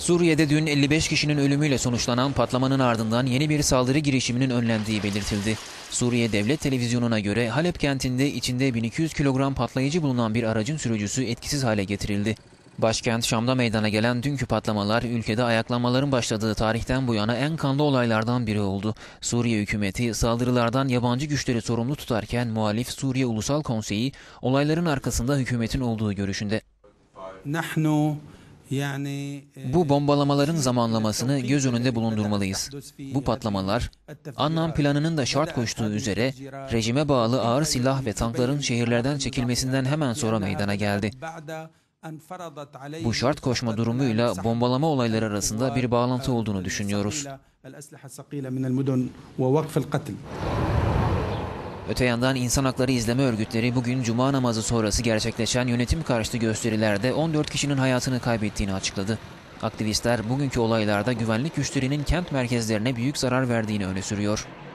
Suriye'de dün 55 kişinin ölümüyle sonuçlanan patlamanın ardından yeni bir saldırı girişiminin önlendiği belirtildi. Suriye Devlet Televizyonu'na göre Halep kentinde içinde 1200 kilogram patlayıcı bulunan bir aracın sürücüsü etkisiz hale getirildi. Başkent Şam'da meydana gelen dünkü patlamalar ülkede ayaklanmaların başladığı tarihten bu yana en kanlı olaylardan biri oldu. Suriye hükümeti saldırılardan yabancı güçleri sorumlu tutarken muhalif Suriye Ulusal Konseyi olayların arkasında hükümetin olduğu görüşünde. Bu bombalamaların zamanlamasını göz önünde bulundurmalıyız. Bu patlamalar, Annan planının da şart koştuğu üzere rejime bağlı ağır silah ve tankların şehirlerden çekilmesinden hemen sonra meydana geldi. Bu şart koşma durumuyla bombalama olayları arasında bir bağlantı olduğunu düşünüyoruz. Öte yandan insan hakları izleme örgütleri bugün Cuma namazı sonrası gerçekleşen yönetim karşıtı gösterilerde 14 kişinin hayatını kaybettiğini açıkladı. Aktivistler bugünkü olaylarda güvenlik güçlerinin kent merkezlerine büyük zarar verdiğini öne sürüyor.